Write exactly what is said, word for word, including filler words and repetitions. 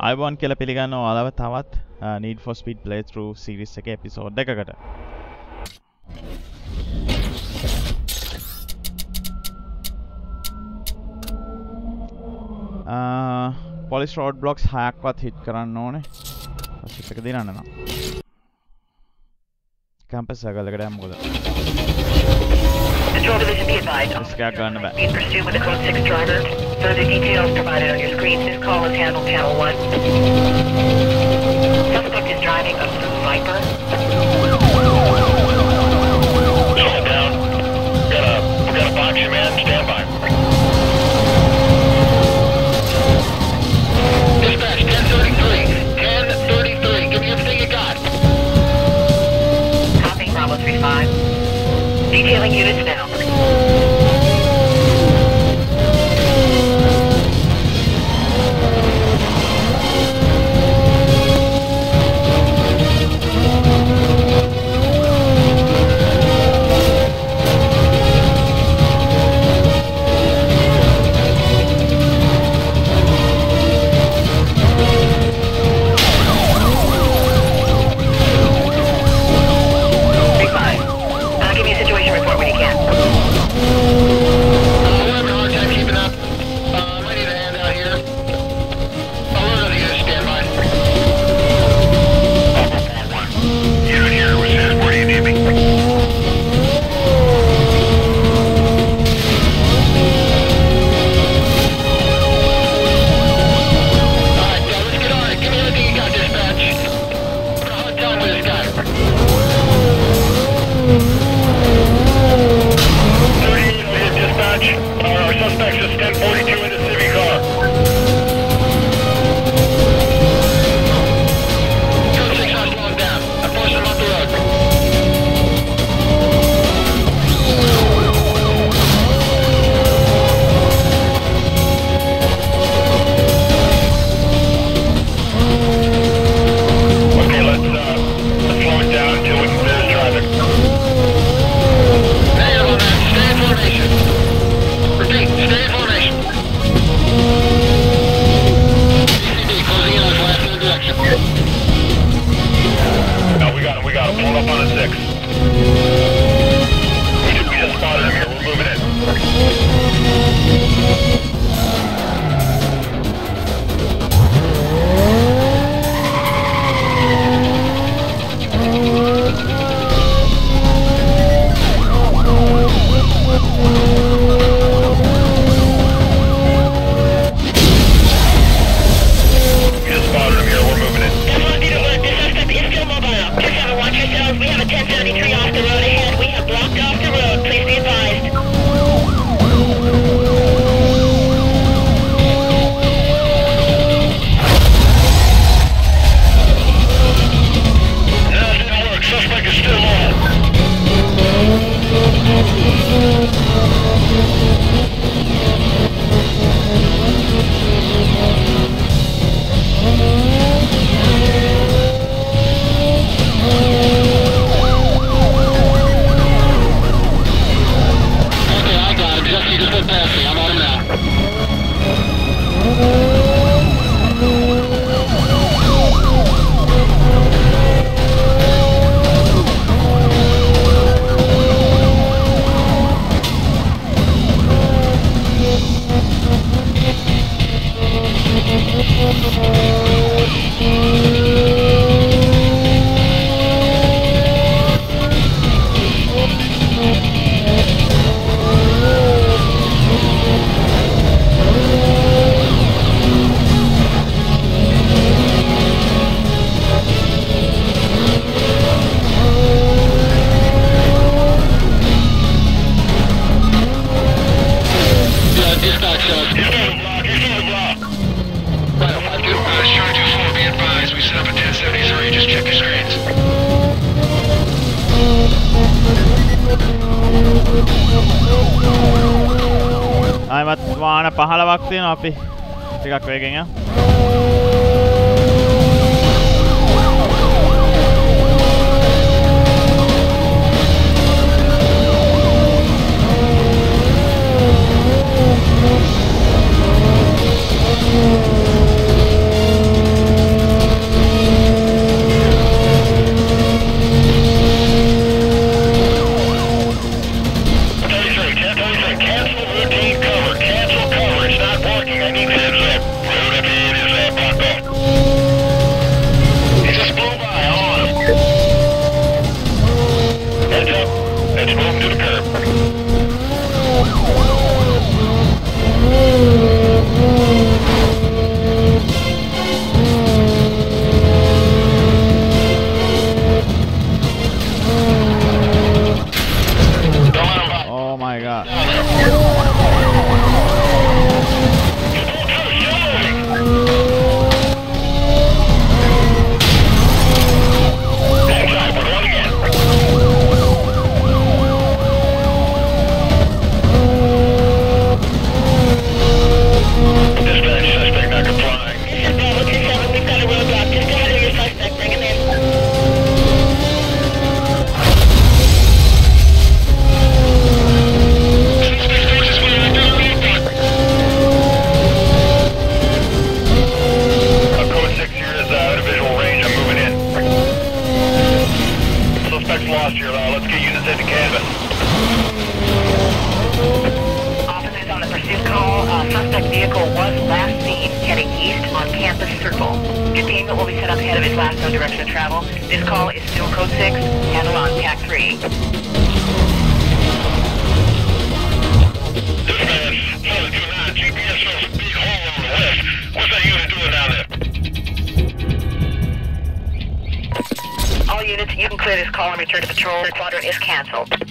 අයබෝන් කියලා පිළිගන්න ඔයාලව තවත් Need for Speed playthrough series එකේ episode එකකට. Uh, police roadblocks හයක්වත් hit කරන්න ඕනේ. ship එක දිනන්න නම්. campus circle එකට යමු මොකද? Control division be advised. Escape ගන්න බෑ. Being pursued with a code six driver. Further details provided on your screen. This call is handled channel one. Suspect is driving a blue Viper. Slow down. Got a, got a box your man. Stand by. Dispatch ten thirty-three. ten thirty-three. Give me everything you got. Copy Bravo three five. Detailing units now. ආයමත් වාහන පහළවක් තියෙනවා අපි ටිකක් වේගෙන් යමු. His last known direction of travel. This call is still code six. Handle on T A C three. Dispatch, seven two nine, G P S shows a big hole on the west. What's that unit doing down there? All units, you can clear this call and return to patrol. The quadrant is canceled.